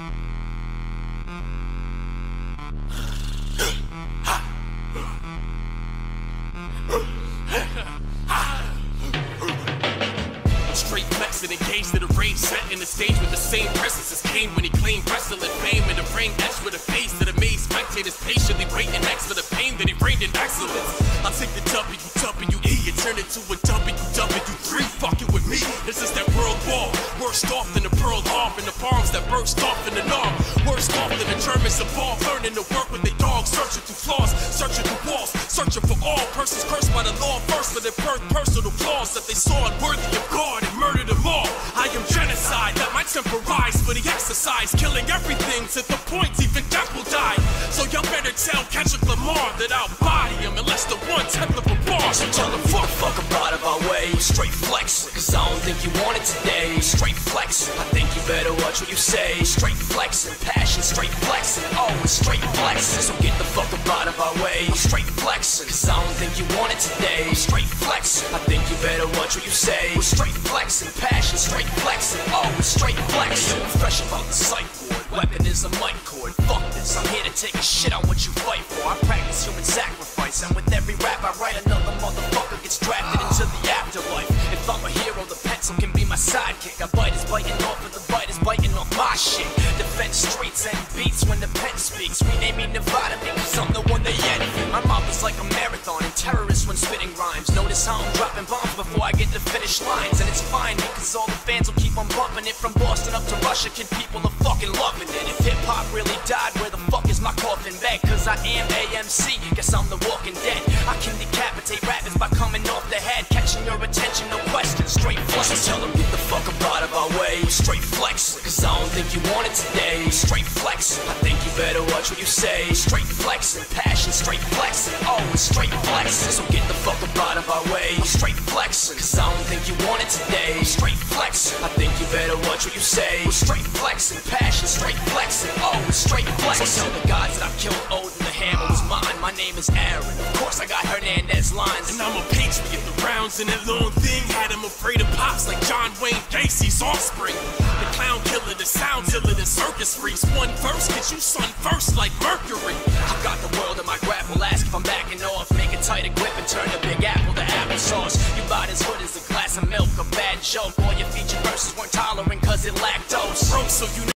Straight flexing, engaged to the rage, set in the stage with the same presence as Kane when he claimed wrestling fame in the ring, etched with a face that amazed spectators patiently waiting next to the pain that he reigned in excellence. I'll take the WWE and turn it to a WWE3. Fucking with me, this is that world war. Worst off than the Pearl Harbor and the bombs that burst off in the north. Worst off than the Germans evolved, learning to work with their dogs, searching through flaws, searching through walls, searching for all persons cursed by the law first for their personal flaws that they saw unworthy of God and murdered them all. I am genocide, let my temporize for the exercise, killing everything to the point even death will die. So y'all better tell Kendrick Lamar that I'll body him unless the 1/10 of a bar. So tell him fuck about our way. Straight flex, cause I don't think you want it today. Straight flex, I think you better watch what you say. Straight flex and passion, straight flex and always straight flex. So get the fuck out of our way. Straight flex, cause I don't think you want it today. Straight flex, I think you better watch what you say. Straight flex and passion, straight flex and always straight flex. Yo, I'm fresh about the sight board. Weapon is a mic cord. Fuck this, I'm here to take a shit on what you fight for. I practice human sacrifice, and with every rap I write, another motherfucker gets drafted into the afterlife. If I'm a hero, the pencil can be my sidekick. I bite is biting off, but the bite is biting off my shit. Defend streets and beats when the pen speaks. Rename me Nevada because I'm the one they envy. My mouth is like a marathon and terrorists when spitting rhymes. Notice how I'm dropping bombs before I get to finish lines. And it's fine because all the fans will keep on bumping it. From Boston up to Russia, kid, people are fucking loving it. If hip-hop really died, where the fuck is my coffin bed? Cause I am AMC, guess I'm the walking dead. I can decapitate rappers by coming off the head, catching your attention, no question, straight flex. So tell them get the fuck out of our way. Straight flex, cause I don't think you want it today. Straight flex, I think you better watch what you say. Straight flex and passion, straight flex and always straight flex. So get the fuck out of our way. Straight flex, cause I don't think you want it today. Straight flex, I think you better watch what you say. Straight flex and passion, straight flex and always straight flex. So tell the gods that I've killed Odin, the hammer was mine. My name is Aaron, of course I got Hernandez lines. And I'm a patriot, the rounds in that long thing had him afraid of pops like John Wayne Gacy's offspring. The clown killer, the sound killer, the circus freaks. One verse gets you sun first like Mercury. I've got the world in my grapple, ask if I'm backing off. Make a tighter grip and turn the big apple to applesauce. You bought as good as a glass of milk, a bad joke. All your feature verses weren't tolerant cause it lactose. Bro, so you